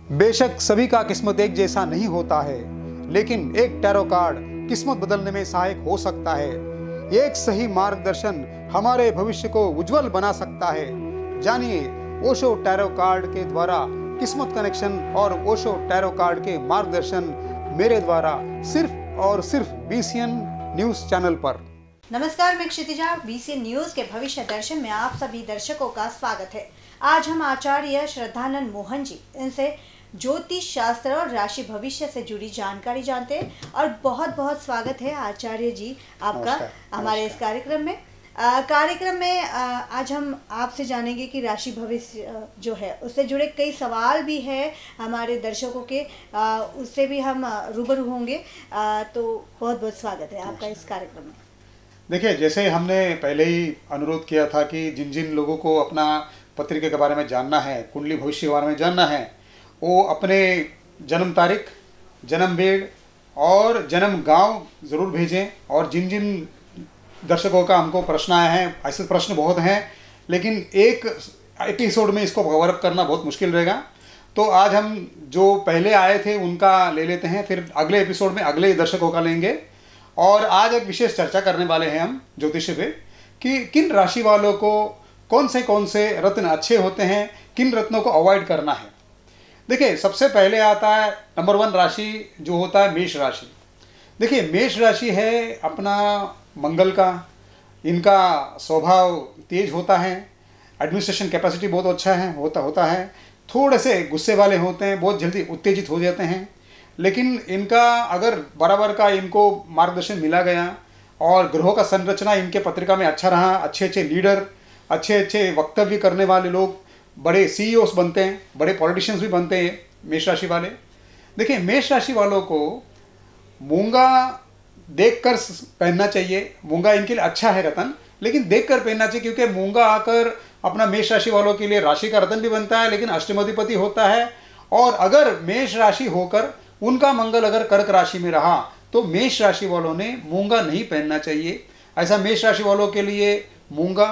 बेशक सभी का किस्मत एक जैसा नहीं होता है, लेकिन एक टैरो कार्ड किस्मत बदलने में सहायक हो सकता है। एक सही मार्गदर्शन हमारे भविष्य को उज्जवल बना सकता है। जानिए ओशो टैरो कार्ड के द्वारा किस्मत कनेक्शन और ओशो टैरो कार्ड के मार्गदर्शन मेरे द्वारा सिर्फ और सिर्फ बीसीएन न्यूज चैनल पर। नमस्कार, मैं क्षितिजा। बीसीएन न्यूज के भविष्य दर्शन में आप सभी दर्शकों का स्वागत है। आज हम आचार्य श्रद्धानंद मोहन जी इनसे ज्योतिष शास्त्र और राशि भविष्य से जुड़ी जानकारी जानते हैं और बहुत बहुत स्वागत है आचार्य जी आपका हमारे इस कार्यक्रम में। आज हम आपसे जानेंगे कि राशि भविष्य जो है उससे जुड़े कई सवाल भी है हमारे दर्शकों के, उससे भी हम रूबरू होंगे। तो बहुत बहुत स्वागत है आपका इस कार्यक्रम में। देखिए, जैसे हमने पहले ही अनुरोध किया था कि जिन जिन लोगों को अपना पत्रिका के बारे में जानना है, कुंडली भविष्य के बारे में जानना है, वो अपने जन्म तारीख, जन्म वेद और जन्म गांव ज़रूर भेजें। और जिन जिन दर्शकों का हमको प्रश्न आया है, ऐसे प्रश्न बहुत हैं, लेकिन एक एपिसोड में इसको कवर अप करना बहुत मुश्किल रहेगा। तो आज हम जो पहले आए थे उनका ले लेते हैं, फिर अगले एपिसोड में अगले दर्शकों का लेंगे। और आज एक विशेष चर्चा करने वाले हैं हम ज्योतिष पे कि किन राशि वालों को कौन से रत्न अच्छे होते हैं, किन रत्नों को अवॉइड करना है। देखिए, सबसे पहले आता है नंबर 1 राशि जो होता है मेष राशि। देखिए, मेष राशि है अपना मंगल का, इनका स्वभाव तेज होता है, एडमिनिस्ट्रेशन कैपेसिटी बहुत अच्छा है होता है, थोड़े से गुस्से वाले होते हैं, बहुत जल्दी उत्तेजित हो जाते हैं। लेकिन इनका अगर बराबर का इनको मार्गदर्शन मिला गया और ग्रहों का संरचना इनके पत्रिका में अच्छा रहा, अच्छे अच्छे लीडर, अच्छे अच्छे वक्तव्य करने वाले लोग, बड़े सीईओस बनते हैं, बड़े पॉलिटिशियंस भी बनते हैं मेष राशि वाले। देखिए, मेष राशि वालों को मूंगा देखकर पहनना चाहिए। मूंगा इनके लिए अच्छा है रतन, लेकिन देखकर पहनना चाहिए, क्योंकि मूंगा आकर अपना मेष राशि वालों के लिए राशि का रतन भी बनता है, लेकिन अष्टमाधिपति होता है। और अगर मेष राशि होकर उनका मंगल अगर कर्क राशि में रहा तो मेष राशि वालों ने मूंगा नहीं पहनना चाहिए। ऐसा मेष राशि वालों के लिए मूंगा,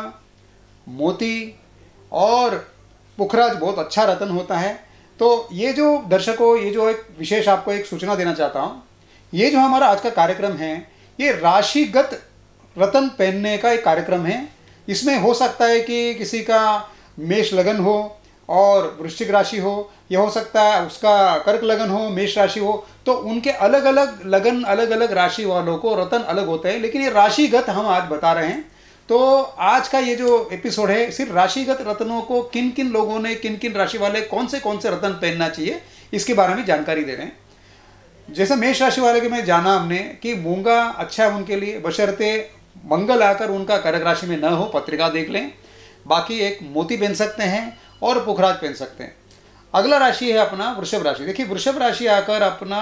मोती और पुखराज बहुत अच्छा रतन होता है। तो ये जो दर्शकों, ये जो एक विशेष आपको एक सूचना देना चाहता हूँ, ये जो हमारा आज का कार्यक्रम है ये राशिगत रतन पहनने का एक कार्यक्रम है। इसमें हो सकता है कि किसी का मेष लगन हो और वृश्चिक राशि हो, यह हो सकता है उसका कर्क लगन हो, मेष राशि हो, तो उनके अलग अलग लगन, अलग अलग राशि वालों को रतन अलग होते हैं। लेकिन ये राशिगत हम आज बता रहे हैं। तो आज का ये जो एपिसोड है सिर्फ राशिगत रत्नों को किन किन लोगों ने, किन किन राशि वाले कौन से रतन पहनना चाहिए इसके बारे में जानकारी दे रहे हैं। जैसे मेष राशि वाले के में जाना हमने कि मूंगा अच्छा है उनके लिए, बशर्ते मंगल आकर उनका कर्क राशि में न हो, पत्रिका देख लें। बाकी एक मोती पहन सकते हैं और पुखराज पहन सकते हैं। अगला राशि है अपना वृषभ राशि। देखिए, वृषभ राशि आकर अपना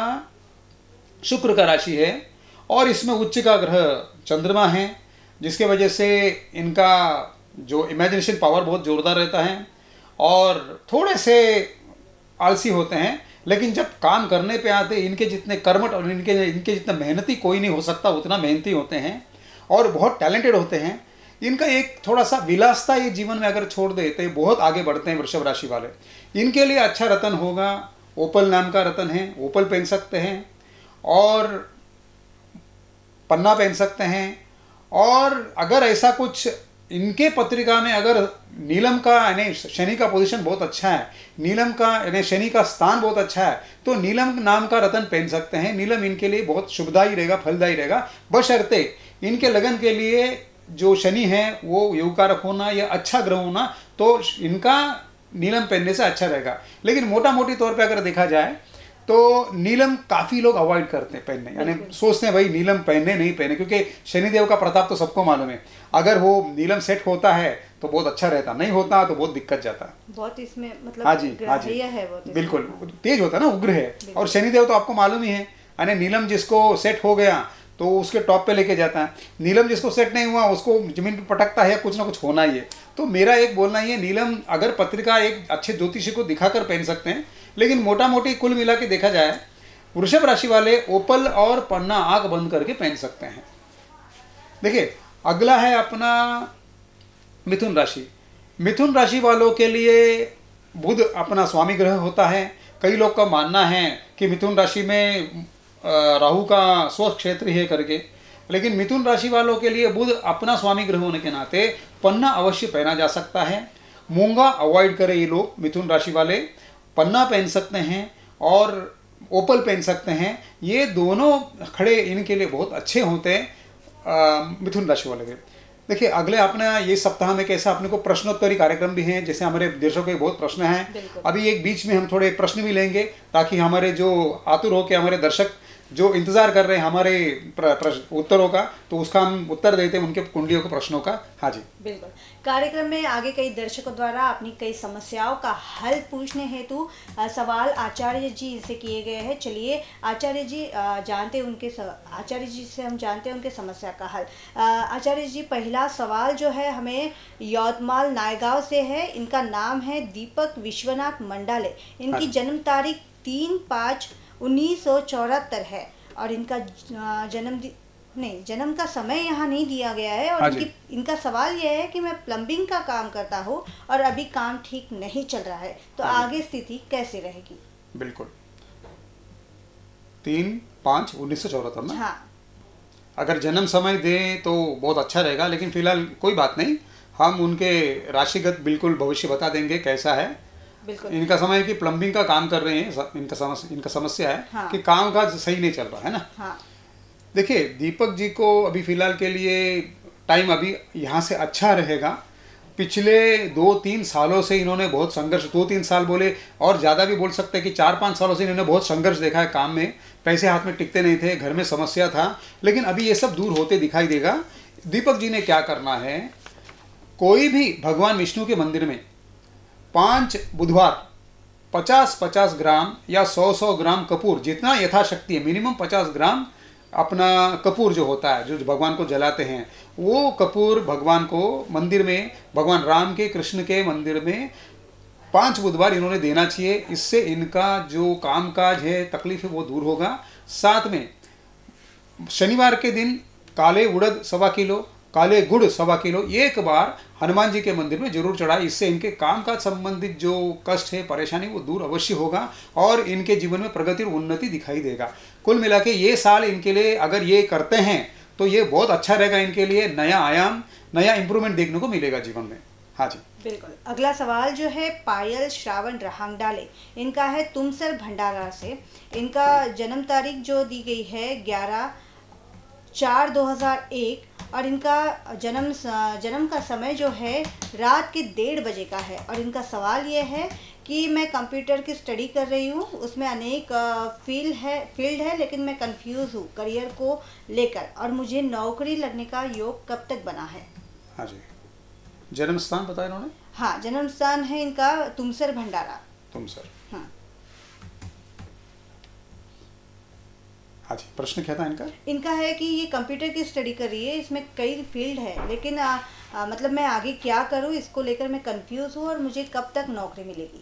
शुक्र का राशि है और इसमें उच्च का ग्रह चंद्रमा है, जिसके वजह से इनका जो इमेजिनेशन पावर बहुत जोरदार रहता है और थोड़े से आलसी होते हैं। लेकिन जब काम करने पे आते इनके जितने कर्मठ और इनके जितना मेहनती कोई नहीं हो सकता, उतना मेहनती होते हैं और बहुत टैलेंटेड होते हैं। इनका एक थोड़ा सा विलासता ये जीवन में अगर छोड़ देते बहुत आगे बढ़ते हैं वृषभ राशि वाले। इनके लिए अच्छा रतन होगा, ओपल नाम का रतन है, ओपल पहन सकते हैं और पन्ना पहन सकते हैं। और अगर ऐसा कुछ इनके पत्रिका में अगर नीलम का यानी शनि का पोजीशन बहुत अच्छा है, नीलम का यानी शनि का स्थान बहुत अच्छा है, तो नीलम नाम का रतन पहन सकते हैं। नीलम इनके लिए बहुत शुभदायी रहेगा, फलदायी रहेगा, बशर्ते इनके लगन के लिए जो शनि है वो योगकारक होना या अच्छा ग्रह होना, तो इनका नीलम पहनने से अच्छा रहेगा। लेकिन मोटा मोटी तौर पे अगर देखा जाए तो नीलम काफ़ी लोग अवॉइड करते हैं पहनने, यानी सोचते हैं भाई नीलम पहने नहीं पहने, क्योंकि शनिदेव का प्रताप तो सबको मालूम है। अगर वो नीलम सेट होता है तो बहुत अच्छा रहता, नहीं होता तो बहुत दिक्कत जाता। बहुत इसमें मतलब हाँ जी, हाँ जी, है वो बिल्कुल तेज होता है ना, उग्र है। और शनिदेव तो आपको मालूम ही है, यानी नीलम जिसको सेट हो गया तो उसके टॉप पे लेके जाता है, नीलम जिसको सेट नहीं हुआ उसको जमीन पे पटकता है, कुछ ना कुछ होना ही है। तो मेरा एक बोलना ही है, नीलम अगर पत्रिका एक अच्छे ज्योतिषी को दिखाकर पहन सकते हैं, लेकिन मोटा मोटी कुल मिला के देखा जाए वृषभ राशि वाले ओपल और पन्ना आंख बंद करके पहन सकते हैं। देखिए, अगला है अपना मिथुन राशि। मिथुन राशि वालों के लिए बुध अपना स्वामी ग्रह होता है। कई लोग का मानना है कि मिथुन राशि में राहु का स्व क्षेत्र ही है करके, लेकिन मिथुन राशि वालों के लिए बुध अपना स्वामी ग्रह होने के नाते पन्ना अवश्य पहना जा सकता है। मूंगा अवॉइड करें ये लोग, मिथुन राशि वाले पन्ना पहन सकते हैं और ओपल पहन सकते हैं। ये दोनों खड़े इनके लिए बहुत अच्छे होते हैं मिथुन राशि वाले के। देखिए अगले अपने ये सप्ताह में कैसा अपने को प्रश्नोत्तरी कार्यक्रम भी हैं, जैसे हमारे दर्शकों के बहुत प्रश्न हैं। अभी एक बीच में हम थोड़े प्रश्न भी लेंगे ताकि हमारे जो आतुर हो के हमारे दर्शक जो इंतजार कर रहे हैं हमारे उत्तरों का, तो उसका हम उत्तर देते हैं उनके कुंडलियों के प्रश्नों का। हाँ जी बिल्कुल। कार्यक्रम में आगे कई दर्शकों द्वारा अपनी कई समस्याओं का हल पूछने हेतु सवाल आचार्य जी से किए गए हैं। चलिए आचार्य जी आचार्य जी से हम जानते हैं उनके समस्या का हल। आचार्य जी, पहला सवाल जो है हमें यवतमाल नायगांव से है। इनका नाम है दीपक विश्वनाथ मंडाले। इनकी जन्म तारीख 3/5/1974 है और इनका जन्म का समय यहाँ नहीं दिया गया है। और इनका सवाल यह है कि मैं प्लम्बिंग का काम करता हूँ और अभी काम ठीक नहीं चल रहा है, तो आगे स्थिति कैसी रहेगी? बिल्कुल 3/5/1974 ना। हाँ, अगर जन्म समय दें तो बहुत अच्छा रहेगा, लेकिन फिलहाल कोई बात नहीं, हम उनके राशिगत बिल्कुल भविष्य बता देंगे कैसा है। बिल्कुल। इनका समय है कि प्लम्बिंग का काम कर रहे हैं, इनका समस्या है। हाँ। कि काम काज सही नहीं चल रहा है ना। हाँ। देखिए दीपक जी को अभी फिलहाल के लिए टाइम अभी यहाँ से अच्छा रहेगा। पिछले 2-3 सालों से इन्होंने बहुत संघर्ष, 2-3 साल बोले और ज़्यादा भी बोल सकते हैं कि 4-5 सालों से इन्होंने बहुत संघर्ष देखा है काम में। पैसे हाथ में टिकते नहीं थे, घर में समस्या था, लेकिन अभी ये सब दूर होते दिखाई देगा। दीपक जी ने क्या करना है, कोई भी भगवान विष्णु के मंदिर में 5 बुधवार 50-50 ग्राम या 100-100 ग्राम कपूर, जितना यथाशक्ति है, मिनिमम 50 ग्राम अपना कपूर जो होता है जो भगवान को जलाते हैं, वो कपूर भगवान को मंदिर में, भगवान राम के कृष्ण के मंदिर में 5 बुधवार इन्होंने देना चाहिए। इससे इनका जो कामकाज है, तकलीफ है, वो दूर होगा। साथ में शनिवार के दिन काले उड़द 1.25 किलो, काले गुड़ 1.25 किलो एक बार हनुमान जी के मंदिर में जरूर चढ़ाए। इससे इनके काम काज संबंधित जो कष्ट है, परेशानी, वो दूर अवश्य होगा और इनके जीवन में प्रगति और उन्नति दिखाई देगा। कुल मिला के ये साल इनके लिए अगर ये करते हैं तो ये बहुत अच्छा रहेगा। इनके लिए नया आयाम, नया इंप्रूवमेंट देखने को मिलेगा जीवन में। हाँ जी बिल्कुल। अगला सवाल जो है पायल श्रावण रहांगडाले, इनका है तुमसर भंडारा से। इनका जन्म तारीख जो दी गई है 11/4/2001 और इनका जन्म का समय जो है रात के 1:30 बजे का है। और इनका सवाल ये है कि मैं कंप्यूटर की स्टडी कर रही हूँ, उसमें अनेक फील्ड है लेकिन मैं कंफ्यूज हूँ करियर को लेकर, और मुझे नौकरी लगने का योग कब तक बना है? हाँ जी। जन्म स्थान बताया इन्होंने? हाँ, जन्म स्थान है इनका तुमसर भंडारा। तुमसर। हाँ। हाँ जी, प्रश्न क्या था इनका? इनका है कि ये कंप्यूटर की स्टडी कर रही है, इसमें कई फील्ड है, लेकिन मतलब मैं आगे क्या करूँ इसको लेकर मैं कंफ्यूज हूँ और मुझे कब तक नौकरी मिलेगी?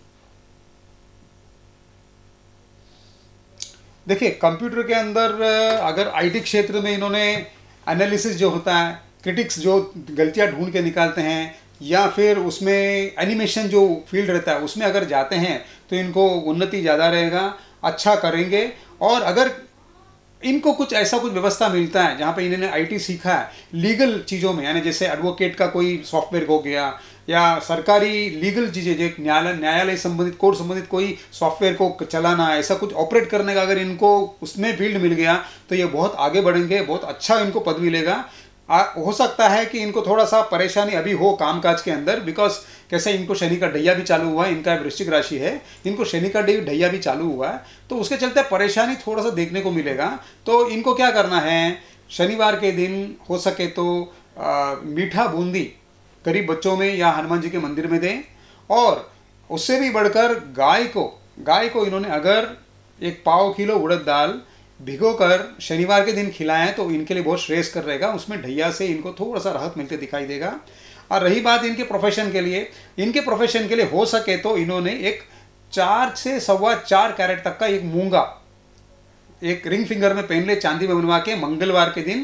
देखिए कंप्यूटर के अंदर अगर आईटी क्षेत्र में इन्होंने एनालिसिस जो होता है, क्रिटिक्स जो गलतियां ढूंढ के निकालते हैं, या फिर उसमें एनिमेशन जो फील्ड रहता है उसमें अगर जाते हैं तो इनको उन्नति ज़्यादा रहेगा, अच्छा करेंगे। और अगर इनको कुछ ऐसा कुछ व्यवस्था मिलता है जहाँ पे इन्होंने आईटी सीखा है लीगल चीज़ों में, यानी जैसे एडवोकेट का कोई सॉफ्टवेयर हो गया या सरकारी लीगल चीज़ें जो न्यायालय संबंधित, कोर्ट संबंधित कोई सॉफ्टवेयर को चलाना, ऐसा कुछ ऑपरेट करने का अगर इनको उसमें फील्ड मिल गया तो ये बहुत आगे बढ़ेंगे, बहुत अच्छा इनको पद मिलेगा। हो सकता है कि इनको थोड़ा सा परेशानी अभी हो कामकाज के अंदर, बिकॉज कैसे इनको शनि का ढैया भी चालू हुआ है, इनका वृश्चिक राशि है, इनको शनि का ढैया भी चालू हुआ है, तो उसके चलते परेशानी थोड़ा सा देखने को मिलेगा। तो इनको क्या करना है, शनिवार के दिन हो सके तो मीठा बूंदी गरीब बच्चों में या हनुमान जी के मंदिर में दें। और उससे भी बढ़कर गाय को इन्होंने अगर 1 पाव किलो उड़द दाल भिगोकर शनिवार के दिन खिलाएं तो इनके लिए बहुत श्रेयस्कर रहेगा। उसमें ढैया से इनको थोड़ा सा राहत मिलते दिखाई देगा। और रही बात इनके प्रोफेशन के लिए हो सके तो इन्होंने एक 4 से 4.25 कैरेट तक का एक मूंगा एक रिंग फिंगर में पहन ले, चांदी में बनवा के मंगलवार के दिन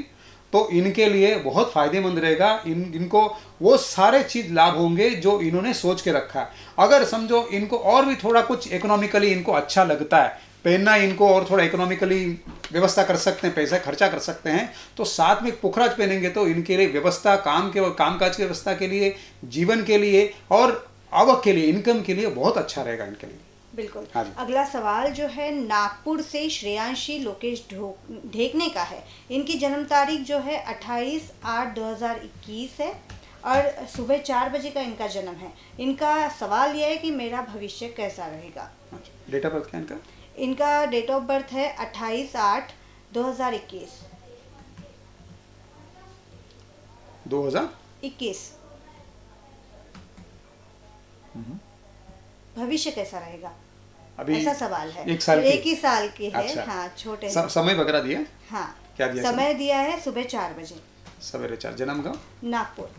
तो इनके लिए बहुत फ़ायदेमंद रहेगा। इनको वो सारे चीज़ लाभ होंगे जो इन्होंने सोच के रखा है। अगर समझो इनको और भी थोड़ा कुछ इकोनॉमिकली इनको अच्छा लगता है पहनना, इनको और थोड़ा इकोनॉमिकली व्यवस्था कर सकते हैं, पैसा खर्चा कर सकते हैं, तो साथ में पुखराज पहनेंगे तो इनके लिए व्यवस्था, कामकाज की व्यवस्था के लिए, जीवन के लिए और आवक के लिए, इनकम के लिए बहुत अच्छा रहेगा इनके लिए। बिल्कुल। हाँ जी। अगला सवाल जो है नागपुर से श्रेयांशी लोकेश ढेकने का है। इनकी जन्म तारीख जो है 28/8/2021 है और सुबह 4 बजे का इनका जन्म है। इनका सवाल यह है कि मेरा भविष्य कैसा रहेगा। डेट ऑफ बर्थ क्या इनका? इनका डेट ऑफ बर्थ है 28/8/2021। 2021। भविष्य कैसा रहेगा अभी ऐसा सवाल है। 1 साल एक ही साल के है। अच्छा। हाँ, छोटे समय वगैरह दिया? हाँ, क्या दिया? समय दिया है सुबह 4 बजे। सवेरे 4। जन्म का? नागपुर।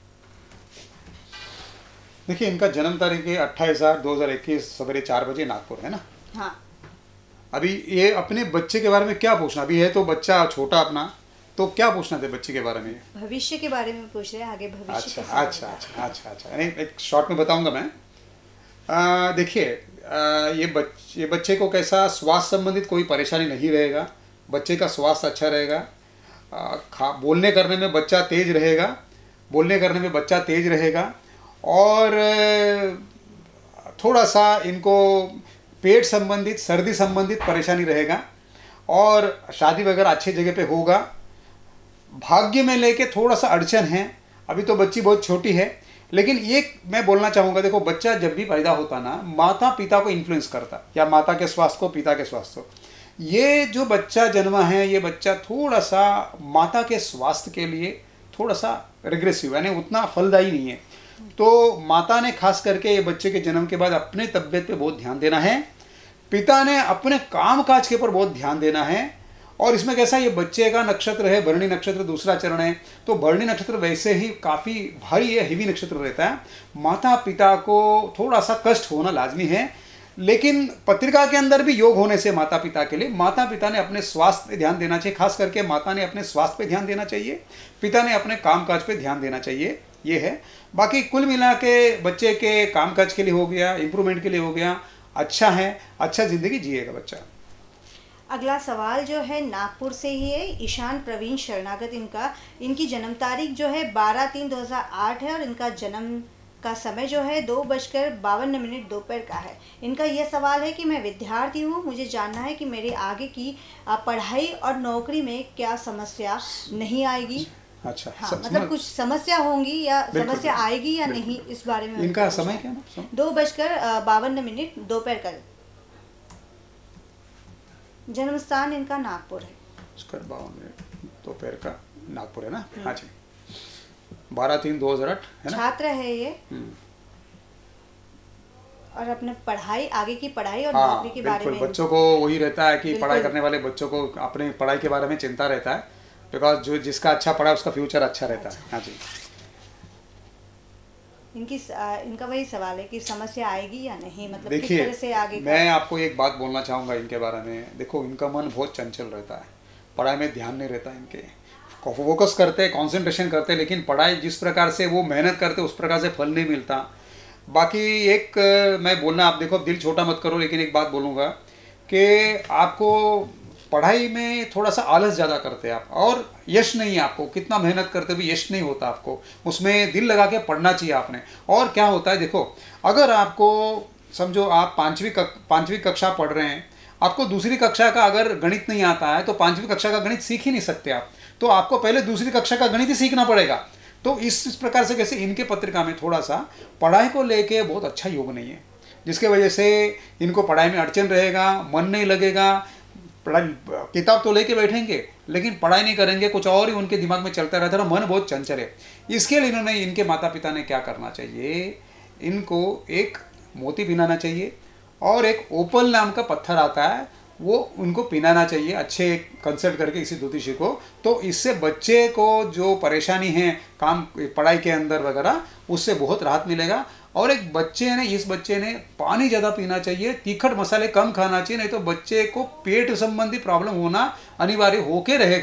देखिए इनका जन्म तारीख है 28/8/2021 सवेरे 4 बजे, नागपुर है ना। हाँ। अभी ये अपने बच्चे के बारे में क्या पूछना? अभी है तो बच्चा छोटा अपना, तो क्या पूछना था बच्चे के बारे में? भविष्य के बारे में पूछ रहे हैं, आगे भविष्य अच्छा कैसा अच्छा रहेगा। अच्छा अच्छा नहीं, एक शॉर्ट में बताऊंगा मैं। देखिए ये बच्चे को कैसा स्वास्थ्य संबंधित कोई परेशानी नहीं रहेगा। बच्चे का स्वास्थ्य अच्छा रहेगा। बोलने करने में बच्चा तेज रहेगा और थोड़ा सा इनको पेट संबंधित, सर्दी संबंधित परेशानी रहेगा और शादी वगैरह अच्छी जगह पे होगा। भाग्य में लेके थोड़ा सा अड़चन है। अभी तो बच्ची बहुत छोटी है, लेकिन ये मैं बोलना चाहूँगा, देखो बच्चा जब भी पैदा होता ना, माता पिता को इन्फ्लुएंस करता, या माता के स्वास्थ्य को, पिता के स्वास्थ्य को। ये जो बच्चा जन्मा है, ये बच्चा थोड़ा सा माता के स्वास्थ्य के लिए थोड़ा सा रिग्रेसिव, यानी उतना फलदायी नहीं है। तो माता ने खास करके ये बच्चे के जन्म के बाद अपने तबीयत पे बहुत ध्यान देना है, पिता ने अपने काम काज के ऊपर बहुत ध्यान देना है। और इसमें कैसा, ये बच्चे का नक्षत्र है भरणी नक्षत्र, दूसरा चरण है, तो भरणी नक्षत्र वैसे ही काफ़ी भारी है, हेवी नक्षत्र रहता है। माता पिता को थोड़ा सा कष्ट होना लाजमी है, लेकिन पत्रिका के अंदर भी योग होने से माता पिता के लिए, माता पिता ने अपने स्वास्थ्य पे ध्यान देना चाहिए। खास करके माता ने अपने स्वास्थ्य पे ध्यान देना चाहिए, पिता ने अपने कामकाज पे ध्यान देना चाहिए, ये है। बाकी कुल मिला के बच्चे के कामकाज के लिए हो गया, इम्प्रूवमेंट के लिए हो गया, अच्छा है, अच्छा ज़िंदगी जिएगा बच्चा। अगला सवाल जो है नागपुर से ही है, ईशान प्रवीण शरणागत इनकी जन्म तारीख जो है 12/3/2008 है और इनका जन्म का समय जो है 2:52 दोपहर का है। इनका यह सवाल है कि मैं विद्यार्थी हूँ, मुझे जानना है कि मेरे आगे की पढ़ाई और नौकरी में क्या समस्या नहीं आएगी। अच्छा, हाँ, मतलब कुछ समस्या होंगी या समस्या आएगी या नहीं, इस बारे में। इनका समय क्या ना? 2:52 दोपहर का। जन्म स्थान इनका नागपुर है। 52 दोपहर का नागपुर है ना। हाँ जी, 12/3/2008 है ना। छात्र है ये और अपने पढ़ाई, आगे की पढ़ाई और हाँ, नौकरी के बारे में बच्चों को वही रहता है कि पढ़ाई करने वाले बच्चों को अपने पढ़ाई के बारे में चिंता रहता है, बिकॉज जो जिसका अच्छा पढ़ा उसका फ्यूचर अच्छा रहता है। हाँ जी। इनका वही सवाल है कि समस्या आएगी या नहीं, मतलब किस देखिए तरह से आगे मैं आपको एक बात बोलना चाहूँगा इनके बारे में। देखो इनका मन बहुत चंचल रहता है, पढ़ाई में ध्यान नहीं रहता इनके। फोकस करते, कंसंट्रेशन करते, लेकिन पढ़ाई जिस प्रकार से वो मेहनत करते उस प्रकार से फल नहीं मिलता। बाकी एक मैं बोलना, आप देखो दिल छोटा मत करो, लेकिन एक बात बोलूँगा कि आपको पढ़ाई में थोड़ा सा आलस ज़्यादा करते हैं आप, और यश नहीं है आपको, कितना मेहनत करते भी यश नहीं होता आपको, उसमें दिल लगा के पढ़ना चाहिए आपने। और क्या होता है, देखो अगर आपको समझो आप पाँचवीं कक्षा पढ़ रहे हैं, आपको दूसरी कक्षा का अगर गणित नहीं आता है तो 5वीं कक्षा का गणित सीख ही नहीं सकते आप, तो आपको पहले दूसरी कक्षा का गणित ही सीखना पड़ेगा। तो इस प्रकार से कैसे इनके पत्रिका में थोड़ा सा पढ़ाई को लेके बहुत अच्छा योग नहीं है, जिसके वजह से इनको पढ़ाई में अड़चन रहेगा, मन नहीं लगेगा। पढ़ाई किताब तो लेके बैठेंगे लेकिन पढ़ाई नहीं करेंगे, कुछ और ही उनके दिमाग में चलता रहता है, मन बहुत चंचल है। इसके लिए इन्होंने, इनके माता पिता ने क्या करना चाहिए, इनको एक मोती पिनाना चाहिए और एक ओपल नाम का पत्थर आता है वो उनको पिनाना चाहिए, अच्छे कंसल्ट करके किसी ज्योतिषी को। तो इससे बच्चे को जो परेशानी है काम पढ़ाई के अंदर वगैरह, उससे बहुत राहत मिलेगा। और इस बच्चे ने पानी ज़्यादा पीना चाहिए, तीखट मसाले कम खाना चाहिए, नहीं तो बच्चे को पेट संबंधी प्रॉब्लम होना अनिवार्य होके रहेगा।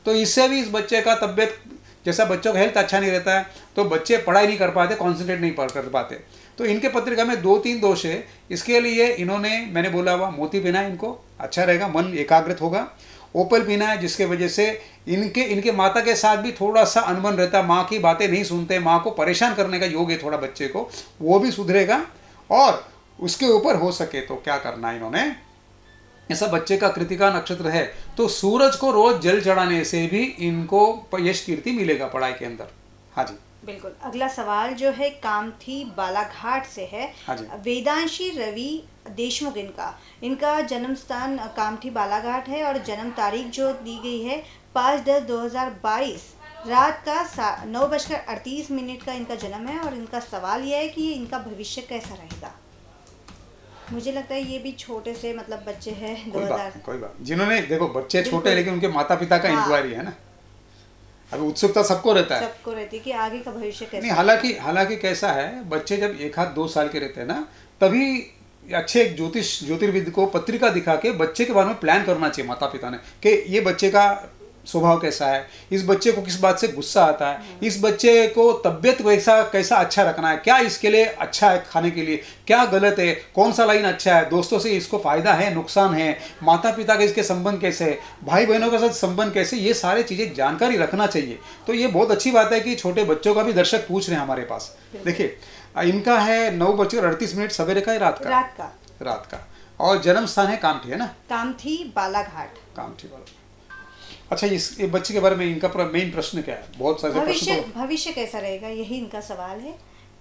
तो इससे भी इस बच्चे का तबीयत, जैसा बच्चों का हेल्थ अच्छा नहीं रहता है तो बच्चे पढ़ाई नहीं कर पाते, कॉन्सेंट्रेट नहीं कर पाते। तो इनके पत्रिका में 2-3 दोष है। इसके लिए इन्होंने, मैंने बोला हुआ मोती पीना है, इनको अच्छा रहेगा, मन एकाग्रित होगा। ओपल पीना है जिसके वजह से इनके माता के साथ भी थोड़ा सा अनबन रहता है, माँ की बातें नहीं सुनते, माँ को परेशान करने का योग है थोड़ा बच्चे को, वो भी सुधरेगा। और उसके ऊपर हो सके तो क्या करना है इन्होंने, ऐसा बच्चे का कृतिका नक्षत्र है तो सूरज को रोज जल चढ़ाने से भी इनको यश कीर्ति मिलेगा पढ़ाई के अंदर। हाँ जी बिल्कुल। अगला सवाल जो है कामठी बालाघाट से है। हाँ जी। वेदांशी रवि देशमुख इनका जन्म स्थान कामठी बालाघाट है और जन्म तारीख जो दी गई है 5/10/2022 रात का 9:38 का इनका जन्म है। और इनका सवाल यह है कि इनका भविष्य कैसा रहेगा। मुझे लगता है ये भी छोटे से मतलब बच्चे हैं, 2000 कोई बात जिन्होंने, देखो बच्चे छोटे हैं लेकिन उनके माता पिता का इंक्वायरी है ना, अभी उत्सुकता सबको रहता है, सबको रहती है कि आगे का भविष्य कैसा। नहीं, हालांकि कैसा है, बच्चे जब 1-2 साल के रहते हैं ना, तभी अच्छे एक ज्योतिर्विद को पत्रिका दिखा के बच्चे के बारे में प्लान करना चाहिए माता पिता ने कि ये बच्चे का स्वभाव कैसा है, इस बच्चे को किस बात से गुस्सा आता है, इस बच्चे को तबीयत कैसा अच्छा रखना है, क्या इसके लिए अच्छा है खाने के लिए, क्या गलत है, कौन सा लाइन अच्छा है, दोस्तों से इसको फायदा है नुकसान है, माता पिता के इसके संबंध कैसे है, भाई बहनों के साथ संबंध कैसे, ये सारी चीज़ें जानकारी रखना चाहिए। तो ये बहुत अच्छी बात है कि छोटे बच्चों का भी दर्शक पूछ रहे हैं हमारे पास। देखिए इनका है 9:38 सवेरे का है, रात का और जन्म स्थान है कामठी, है ना, कामठी बालाघाट। अच्छा, ये बच्चे के बारे में इनका मेन प्रश्न क्या है? बहुत सारे प्रश्न। भविष्य कैसा रहेगा, यही इनका सवाल है।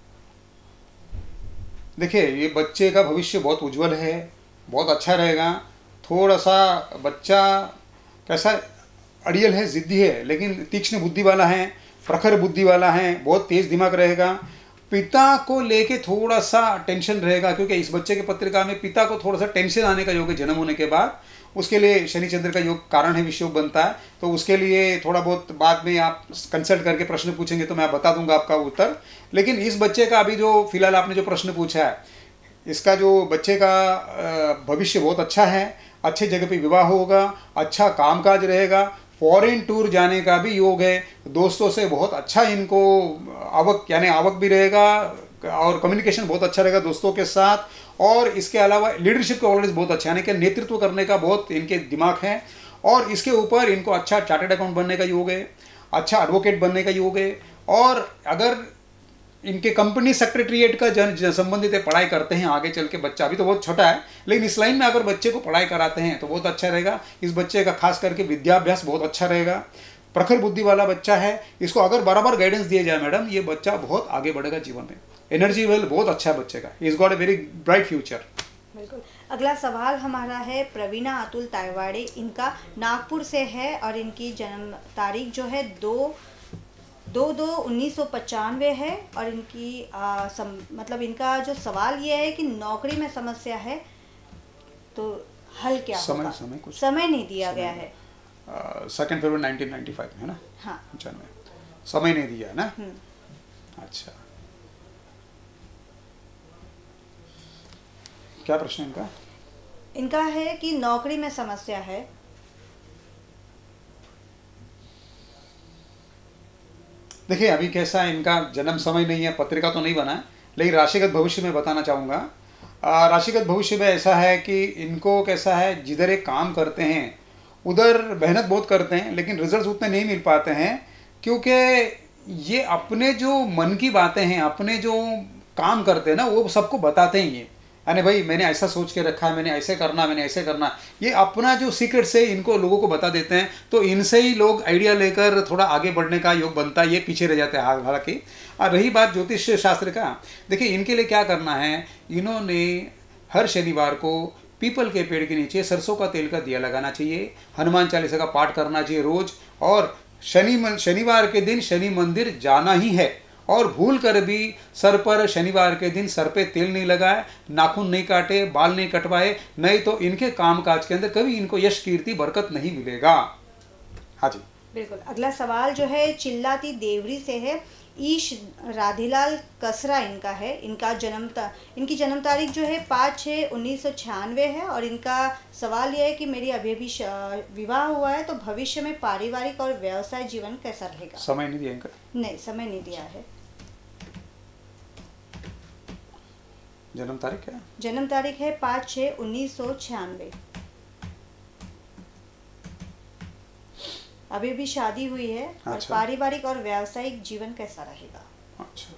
देखिए ये बच्चे का भविष्य बहुत उज्जवल है, बहुत अच्छा रहेगा। थोड़ा सा बच्चा कैसा अड़ियल है, जिद्दी है, लेकिन तीक्ष्ण बुद्धि वाला है, प्रखर बुद्धि वाला है, बहुत तेज दिमाग रहेगा। पिता को लेके थोड़ा सा टेंशन रहेगा क्योंकि इस बच्चे के पत्रिका में पिता को थोड़ा सा टेंशन आने का योग है जन्म होने के बाद। उसके लिए शनि चंद्र का योग कारण है, विषयोग बनता है, तो उसके लिए थोड़ा बहुत बाद में आप कंसल्ट करके प्रश्न पूछेंगे तो मैं बता दूंगा आपका उत्तर। लेकिन इस बच्चे का अभी जो फिलहाल आपने जो प्रश्न पूछा है, इसका जो बच्चे का भविष्य बहुत अच्छा है, अच्छे जगह पे विवाह होगा, अच्छा कामकाज रहेगा, फॉरेन टूर जाने का भी योग है, दोस्तों से बहुत अच्छा इनको आवक भी रहेगा और कम्युनिकेशन बहुत अच्छा रहेगा दोस्तों के साथ। और इसके अलावा लीडरशिप क्वालिटीज बहुत अच्छा, यानी कि नेतृत्व करने का बहुत इनके दिमाग है। और इसके ऊपर इनको अच्छा चार्टर्ड अकाउंट बनने का योग है, अच्छा एडवोकेट बनने का योग है। और अगर इनके कंपनी सेक्रेटरीट का संबंधित पढ़ाई करते हैं आगे चल के, बच्चा अभी तो बहुत छोटा है लेकिन इस लाइन में अगर बच्चे को पढ़ाई कराते हैं तो बहुत अच्छा रहेगा। इस बच्चे का खास करके विद्याभ्यास बहुत अच्छा रहेगा, प्रखर बुद्धि वाला बच्चा है। इसको अगर बराबर गाइडेंस दिया जाए मैडम, ये बच्चा बहुत आगे बढ़ेगा जीवन में। एनर्जी लेवल बहुत अच्छा है बच्चे का, is got a very bright future. बिल्कुल। अगला सवाल हमारा है प्रवीणा अतुल तायवाड़े, इनका नागपुर से है और इनकी जन्म तारीख जो है 2/2/1995 है। और इनकी मतलब इनका जो सवाल ये है कि नौकरी में समस्या है तो हल क्या होगा। समय नहीं दिया गया है। 2 फरवरी 1995 है ना। हाँ, समय नहीं दिया है ना। अच्छा, क्या प्रश्न इनका? इनका है कि नौकरी में समस्या है। देखिए अभी कैसा है, इनका जन्म समय नहीं है, पत्रिका तो नहीं बना है, लेकिन राशिगत भविष्य में बताना चाहूँगा। राशिगत भविष्य में ऐसा है कि इनको कैसा है, जिधर एक काम करते हैं उधर मेहनत बहुत करते हैं लेकिन रिजल्ट्स उतने नहीं मिल पाते हैं, क्योंकि ये अपने जो मन की बातें हैं, अपने जो काम करते हैं ना, वो सबको बताते हैं। ये यानी भाई मैंने ऐसा सोच के रखा है, मैंने ऐसे करना, ये अपना जो सीक्रेट से इनको लोगों को बता देते हैं। तो इनसे ही लोग आइडिया लेकर थोड़ा आगे बढ़ने का योग बनता है, ये पीछे रह जाते हैं हालांकि। और रही बात ज्योतिष शास्त्र का, देखिए इनके लिए क्या करना है, इन्होंने हर शनिवार को पीपल के पेड़ के नीचे सरसों का तेल का दिया लगाना चाहिए, हनुमान चालीसा का पाठ करना चाहिए रोज, और शनिवार के दिन शनि मंदिर जाना ही है। और भूल कर भी सर पर शनिवार के दिन सर पे तेल नहीं लगाए, नाखून नहीं काटे, बाल नहीं कटवाए, नहीं तो इनके कामकाज के अंदर कभी इनको यश कीर्ति बरकत नहीं मिलेगा। हाँ जी बिल्कुल। अगला सवाल जो है चिल्लाती देवरी से है, ईश राधीलाल कसरा इनका है। इनकी जन्म तारीख जो है 5/6/1996 है। और इनका सवाल यह है कि मेरी अभी अभी विवाह हुआ है, तो भविष्य में पारिवारिक और व्यवसाय जीवन कैसा रहेगा। समय नहीं दिया इनका? नहीं, समय नहीं दिया है। जन्म तारीख क्या है? जन्म तारीख है 5/6/1996। अभी भी शादी हुई है। और अच्छा। पारिवारिक और व्यावसायिक जीवन कैसा रहेगा। अच्छा,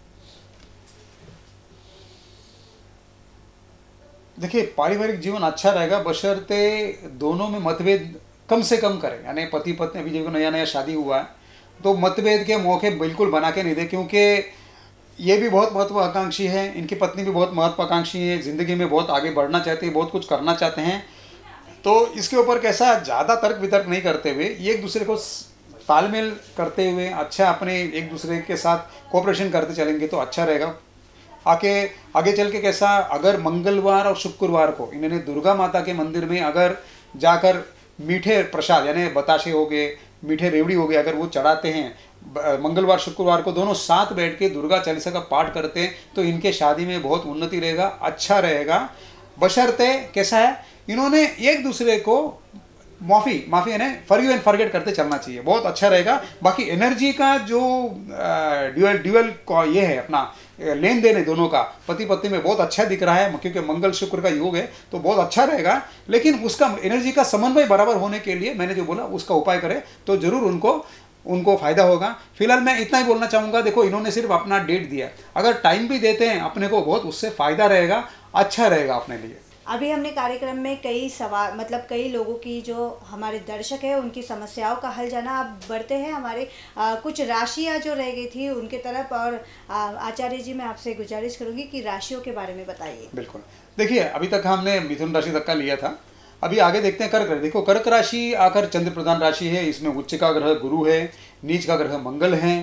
देखिए पारिवारिक जीवन अच्छा रहेगा बशर्ते दोनों में मतभेद कम से कम करें। यानी पति पत्नी अभी जब नया नया शादी हुआ है तो मतभेद के मौके बिल्कुल बना के नहीं दे, क्योंकि ये भी बहुत महत्वाकांक्षी है, इनकी पत्नी भी बहुत महत्वाकांक्षी है, ज़िंदगी में बहुत आगे बढ़ना चाहती है, बहुत कुछ करना चाहते हैं। तो इसके ऊपर कैसा ज़्यादा तर्क वितर्क नहीं करते हुए एक दूसरे को तालमेल करते हुए अच्छा अपने एक दूसरे के साथ कोऑपरेशन करते चलेंगे तो अच्छा रहेगा। आगे चल के कैसा, अगर मंगलवार और शुक्रवार को इन्होंने दुर्गा माता के मंदिर में अगर जाकर मीठे प्रसाद यानी बताशे हो गए, मीठे रेवड़ी हो गए, अगर वो चढ़ाते हैं मंगलवार शुक्रवार को, दोनों साथ बैठ के दुर्गा चालीसा का पाठ करते हैं तो इनके शादी में बहुत उन्नति रहेगा, अच्छा रहेगा। बशर्ते कैसा है, इन्होंने एक दूसरे को माफ़ी यानी फॉरगिव एंड फॉरगेट करते चलना चाहिए, बहुत अच्छा रहेगा। बाकी एनर्जी का जो ड्यूअल ये है अपना लेन देन है दोनों का पति पत्नी में बहुत अच्छा दिख रहा है, क्योंकि मंगल शुक्र का योग है तो बहुत अच्छा रहेगा। लेकिन उसका एनर्जी का समन्वय बराबर होने के लिए मैंने जो बोला उसका उपाय करें तो जरूर उनको फायदा होगा। फिलहाल मैं इतना ही बोलना चाहूँगा, देखो इन्होंने सिर्फ अपना डेट दिया, अगर टाइम भी देते हैं अपने को बहुत उससे फ़ायदा रहेगा, अच्छा रहेगा अपने लिए। अभी हमने कार्यक्रम में कई सवाल कई लोगों की जो हमारे दर्शक है उनकी समस्याओं का हल जाना। अब बढ़ते हैं हमारे कुछ राशियां जो रह गई थी उनके तरफ। और आचार्य जी, मैं आपसे गुजारिश करूंगी कि राशियों के बारे में बताइए। बिल्कुल, देखिए अभी तक हमने मिथुन राशि तक का लिया था, अभी आगे देखते हैं कर्क राशि। देखो कर्क राशि आकर चंद्र प्रधान राशि है, इसमें उच्च का ग्रह गुरु है, नीच का ग्रह मंगल है।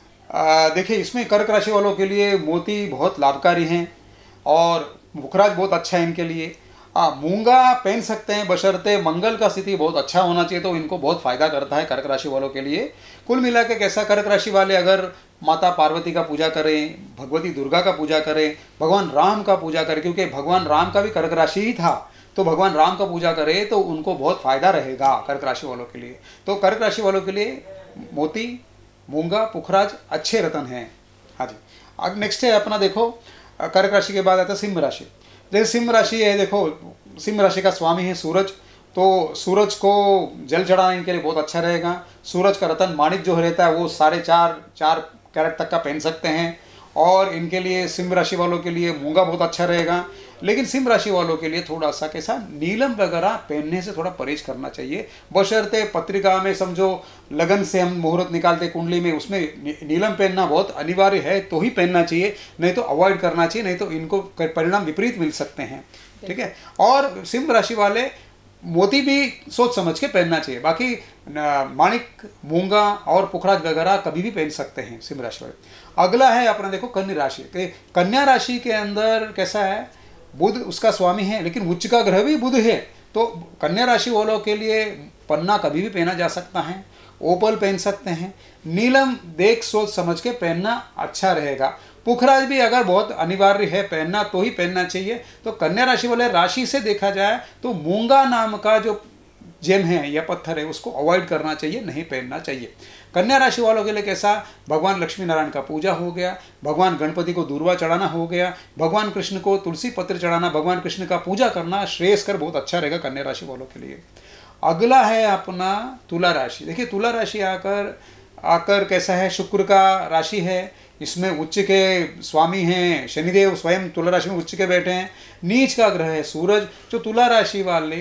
देखिए इसमें कर्क राशि वालों के लिए मोती बहुत लाभकारी हैं और मुखराज बहुत अच्छा है इनके लिए। मूंगा पहन सकते हैं बशर्ते मंगल का स्थिति बहुत अच्छा होना चाहिए, तो इनको बहुत फायदा करता है कर्क राशि वालों के लिए। कुल मिला के कैसा, कर्क राशि वाले अगर माता पार्वती का पूजा करें, भगवती दुर्गा का पूजा करें, भगवान राम का पूजा करें, क्योंकि भगवान राम का भी कर्क राशि ही था, तो भगवान राम का पूजा करें तो उनको बहुत फायदा रहेगा कर्क राशि वालों के लिए। तो कर्क राशि वालों के लिए मोती, मूंगा, पुखराज अच्छे रतन हैं। हाँ जी, अब नेक्स्ट है अपना, देखो कर्क राशि के बाद आता है सिंह राशि। जैसे सिंह राशि है, देखो सिंह राशि का स्वामी है सूरज, तो सूरज को जल चढ़ाना इनके लिए बहुत अच्छा रहेगा। सूरज का रतन माणिक जो रहता है वो 4.5 कैरेट तक का पहन सकते हैं, और इनके लिए सिंह राशि वालों के लिए मूंगा बहुत अच्छा रहेगा। लेकिन सिंह राशि वालों के लिए थोड़ा सा कैसा, नीलम वगैरह पहनने से थोड़ा परहेज करना चाहिए। बशर्ते पत्रिका में समझो लगन से हम मुहूर्त निकालते कुंडली में, उसमें नीलम पहनना बहुत अनिवार्य है तो ही पहनना चाहिए, नहीं तो अवॉइड करना चाहिए, नहीं तो इनको परिणाम विपरीत मिल सकते हैं। ठीक है, और सिंह राशि वाले मोती भी सोच समझ के पहनना चाहिए। बाकी माणिक, मूंगा और पुखराज वगैरह कभी भी पहन सकते हैं सिंह राशि वाले। अगला है अपना, देखो कन्या राशि। कन्या राशि के अंदर कैसा है, बुध उसका स्वामी है, लेकिन उच्च का ग्रह भी बुध है, तो कन्या राशि वालों के लिए पन्ना कभी भी पहना जा सकता है, ओपल पहन सकते हैं। नीलम देख सोच समझ के पहनना अच्छा रहेगा। पुखराज भी अगर बहुत अनिवार्य है पहनना तो ही पहनना चाहिए। तो कन्या राशि वाले राशि से देखा जाए तो मूंगा नाम का जो जेम है या पत्थर है उसको अवॉइड करना चाहिए, नहीं पहनना चाहिए। कन्या राशि वालों के लिए कैसा, भगवान लक्ष्मी नारायण का पूजा हो गया, भगवान गणपति को दूर्वा चढ़ाना हो गया, भगवान कृष्ण को तुलसी पत्र चढ़ाना, भगवान कृष्ण का पूजा करना श्रेयस्कर बहुत अच्छा रहेगा कन्या राशि वालों के लिए। अगला है अपना तुला राशि। देखिए तुला राशि आकर कैसा है, शुक्र का राशि है, इसमें उच्च के स्वामी हैं शनिदेव, स्वयं तुला राशि में उच्च के बैठे हैं। नीच का ग्रह है सूरज। जो तुला राशि वाले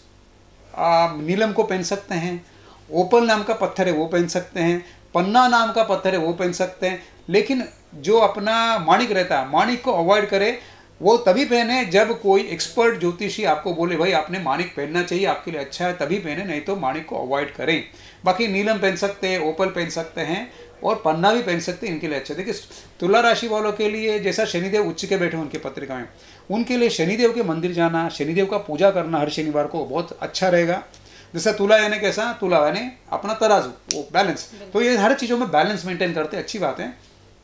नीलम को पहन सकते हैं, ओपल नाम का पत्थर है वो पहन सकते हैं, पन्ना नाम का पत्थर है वो पहन सकते हैं। लेकिन जो अपना माणिक रहता है, माणिक को अवॉइड करें, वो तभी पहने जब कोई एक्सपर्ट ज्योतिषी आपको बोले भाई आपने माणिक पहनना चाहिए, आपके लिए अच्छा है, तभी पहने, नहीं तो माणिक को अवॉइड करें। बाकी नीलम पहन सकते हैं, ओपल पहन सकते हैं और पन्ना भी पहन सकते हैं, इनके लिए अच्छा। देखिए तुला राशि वालों के लिए जैसा शनिदेव उच्च के बैठे उनकी पत्रिका में, उनके लिए शनिदेव के मंदिर जाना, शनिदेव का पूजा करना हर शनिवार को बहुत अच्छा रहेगा। जैसे तुला यानी कैसा, तुला यानी अपना तराजू, वो बैलेंस। तो ये हर चीज़ों में बैलेंस मेंटेन करते, अच्छी बात है।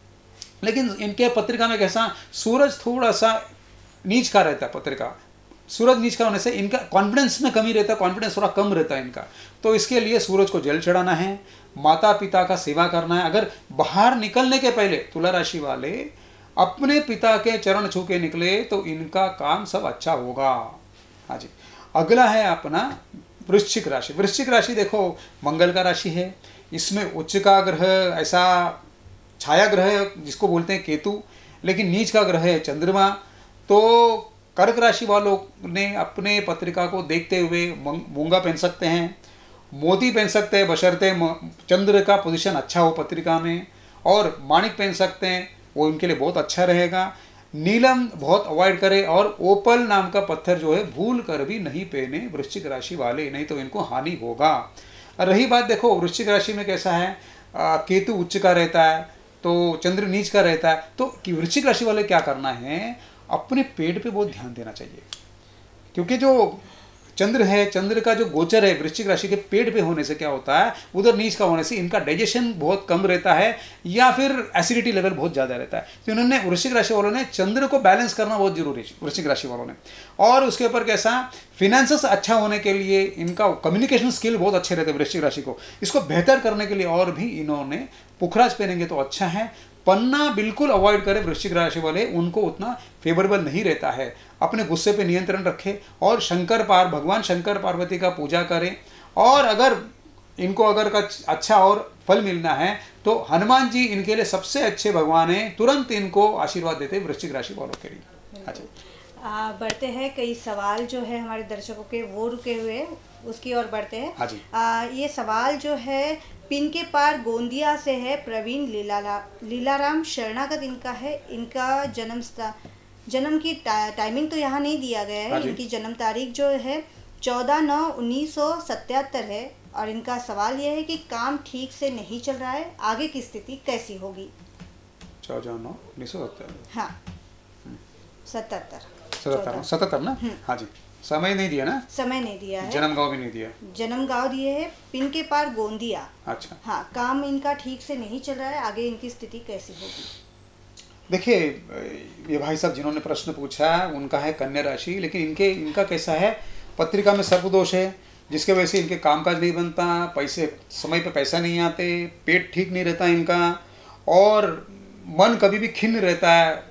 लेकिन इनके पत्रिका में कैसा, सूरज थोड़ा सा नीच का रहता है पत्रिका। सूरज नीच का होने से इनका कॉन्फिडेंस में कमी रहता है, कॉन्फिडेंस थोड़ा कम रहता है इनका। तो इसके लिए सूरज को जल चढ़ाना है, माता पिता का सेवा करना है। अगर बाहर निकलने के पहले तुला राशि वाले अपने पिता के चरण छू के निकले तो इनका काम सब अच्छा होगा। हाँ जी। अगला है अपना वृश्चिक राशि। वृश्चिक राशि देखो मंगल का राशि है, इसमें उच्च का ग्रह, ऐसा छाया ग्रह जिसको बोलते हैं केतु, लेकिन नीच का ग्रह है चंद्रमा। तो कर्क राशि वालों ने अपने पत्रिका को देखते हुए मूंगा पहन सकते हैं, मोती पहन सकते हैं, बशर्ते चंद्र का पोजीशन अच्छा हो पत्रिका में, और माणिक पहन सकते हैं, वो इनके लिए बहुत अच्छा रहेगा। नीलम बहुत अवॉइड करें, और ओपल नाम का पत्थर जो है भूल कर भी नहीं पहने वृश्चिक राशि वाले, नहीं तो इनको हानि होगा। रही बात देखो वृश्चिक राशि में कैसा है, केतु उच्च का रहता है, तो चंद्र नीच का रहता है। तो कि वृश्चिक राशि वाले क्या करना है, अपने पेट पे बहुत ध्यान देना चाहिए, क्योंकि जो चंद्र है, चंद्र का जो गोचर है वृश्चिक राशि के पेट पे होने से क्या होता है, उधर नीच का होने से इनका डाइजेशन बहुत कम रहता है, या फिर एसिडिटी लेवल बहुत ज़्यादा रहता है। तो इन्होंने वृश्चिक राशि वालों ने चंद्र को बैलेंस करना बहुत जरूरी है वृश्चिक राशि वालों ने। और उसके ऊपर कैसा, फिनेंसेस अच्छा होने के लिए इनका कम्युनिकेशन स्किल बहुत अच्छे रहते हैं वृश्चिक राशि को। इसको बेहतर करने के लिए और भी इन्होंने पुखराज पहनेंगे तो अच्छा है। पन्ना बिल्कुल अवॉइड करें वृश्चिक राशि वाले, उनको उतना फेवरेबल नहीं रहता है। अपने गुस्से पे नियंत्रण रखें, और भगवान शंकर पार्वती का पूजा करें। और अगर इनको अच्छा और फल मिलना है तो हनुमान जी इनके लिए सबसे अच्छे भगवान हैं, तुरंत इनको आशीर्वाद देते हैं वृश्चिक राशि वालों के लिए। अच्छा, बढ़ते हैं, कई सवाल जो है हमारे दर्शकों के वो रुके हुए, उसकी ओर बढ़ते हैं। हाँ जी। ये सवाल जो है पिन के पार गोंदिया से है, प्रवीण लीलाराम शरणागत इनका है। इनका जन्म की टाइमिंग तो यहाँ नहीं दिया गया है। इनकी जन्म तारीख जो है 14/9/1977 है, और इनका सवाल यह है कि काम ठीक से नहीं चल रहा है, आगे की स्थिति कैसी होगी। 14/9/1977। हाँ 77 ना। हाँ जी। समय नहीं दिया ना, समय नहीं दिया है, जन्म गांव भी नहीं दिया, जन्म गांव दिए है, पिन के पार गोंदिया। अच्छा। हाँ, काम इनका ठीक से नहीं चल रहा है, आगे इनकी स्थिति कैसी होगी। देखिए ये भाई साहब जिन्होंने प्रश्न पूछा उनका है कन्या राशि, लेकिन इनका कैसा है, पत्रिका में सर्पदोष है, जिसके वजह से इनके कामकाज नहीं बनता, पैसे समय पे पैसा नहीं आते, पेट ठीक नहीं रहता इनका, और मन कभी भी खिन्न रहता है,